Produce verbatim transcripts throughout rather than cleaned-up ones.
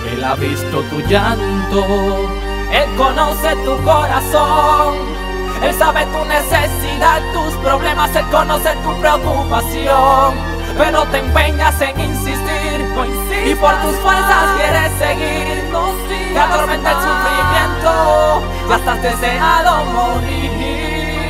Él ha visto tu llanto, Él conoce tu corazón, Él sabe tu necesidad, tus problemas, Él conoce tu preocupación. Pero te empeñas en insistir, no insistas, y por tus fuerzas quieres seguir, no sigas, te atormenta el sufrimiento, ya estás deseado morir.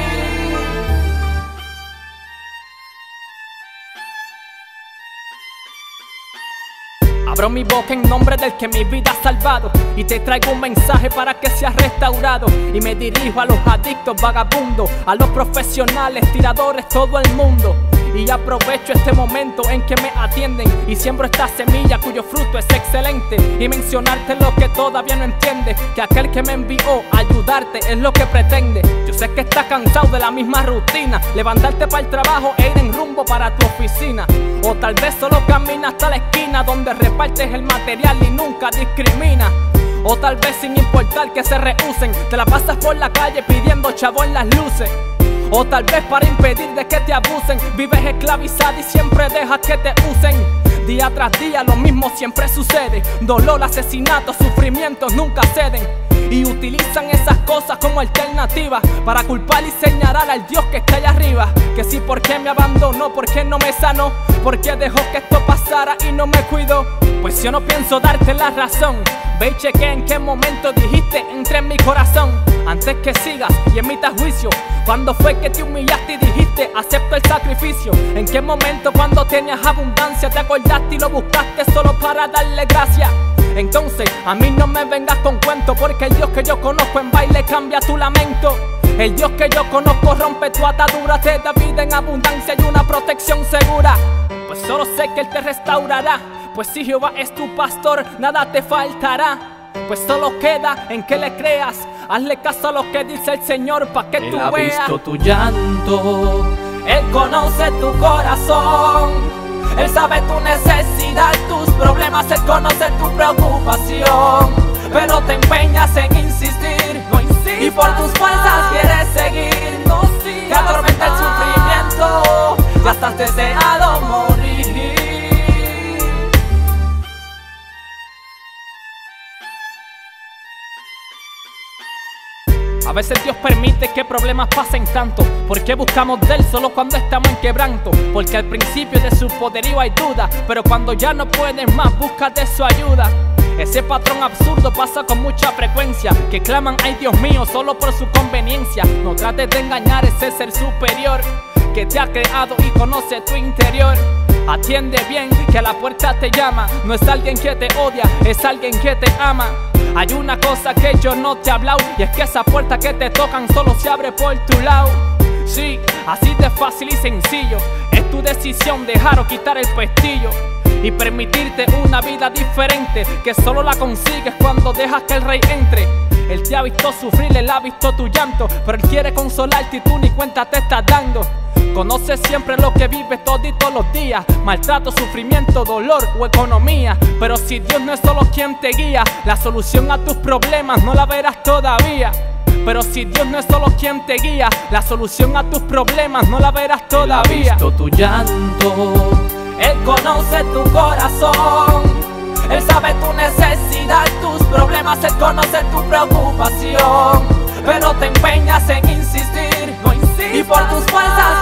Abro mi boca en nombre del que mi vida ha salvado, y te traigo un mensaje para que seas restaurado. Y me dirijo a los adictos, vagabundos, a los profesionales, tiradores, todo el mundo. Y aprovecho este momento en que me atienden y siembro esta semilla cuyo fruto es excelente. Y mencionarte lo que todavía no entiendes, que aquel que me envió a ayudarte es lo que pretende. Yo sé que estás cansado de la misma rutina, levantarte para el trabajo e ir en rumbo para tu oficina. O tal vez solo caminas hasta la esquina donde repartes el material y nunca discriminas. O tal vez sin importar que se rehúsen, te la pasas por la calle pidiendo chavo en las luces. O tal vez para impedir de que te abusen, vives esclavizada y siempre dejas que te usen. Día tras día lo mismo siempre sucede, dolor, asesinatos, sufrimientos nunca ceden. Y utilizan esas cosas como alternativa para culpar y señalar al Dios que está allá arriba. Que si por qué me abandonó, por qué no me sanó, por qué dejó que esto pasara y no me cuidó. Pues yo no pienso darte la razón, ve y cheque en qué momento dijiste entre en mi corazón. Antes que sigas y emitas juicio, ¿cuándo fue que te humillaste y dijiste acepto el sacrificio? ¿En qué momento cuando tenías abundancia te acordaste y lo buscaste solo para darle gracias? Entonces a mí no me vengas con cuento, porque el Dios que yo conozco en baile cambia tu lamento. El Dios que yo conozco rompe tu atadura, te da vida en abundancia y una protección segura. Pues solo sé que Él te restaurará, pues si Jehová es tu pastor, nada te faltará. Pues solo queda en que le creas, hazle caso a lo que dice el Señor pa' que Él tú ha veas. visto tu llanto, Él conoce tu corazón, Él sabe tu necesidad, tus problemas, Él conoce tu preocupación. Pero te empeñas en insistir, no insistas, y por tus fuerzas quieres seguir, no sigas, te atormenta el sufrimiento, ya estás deseado morir. A veces Dios permite que problemas pasen tanto, porque buscamos de Él solo cuando estamos en quebranto. Porque al principio de su poderío hay duda, pero cuando ya no puedes más buscas de su ayuda. Ese patrón absurdo pasa con mucha frecuencia, que claman ay Dios mío solo por su conveniencia. No trates de engañar ese ser superior que te ha creado y conoce tu interior. Atiende bien que a la puerta te llama, no es alguien que te odia, es alguien que te ama. Hay una cosa que yo no te he hablado, y es que esa puerta que te tocan solo se abre por tu lado. Sí, así de fácil y sencillo, es tu decisión dejar o quitar el pestillo y permitirte una vida diferente, que solo la consigues cuando dejas que el Rey entre. Él te ha visto sufrir, Él ha visto tu llanto, pero Él quiere consolarte y tú ni cuenta te estás dando. Conoce siempre lo que vives toditos los días, maltrato, sufrimiento, dolor o economía. Pero si Dios no es solo quien te guía, la solución a tus problemas no la verás todavía. Pero si Dios no es solo quien te guía, la solución a tus problemas no la verás todavía. Él ha visto tu llanto, Él conoce tu corazón, Él sabe tu necesidad, tus problemas, Él conoce tu preocupación. Pero te empeñas en insistir, no insistas, y por tus fuerzas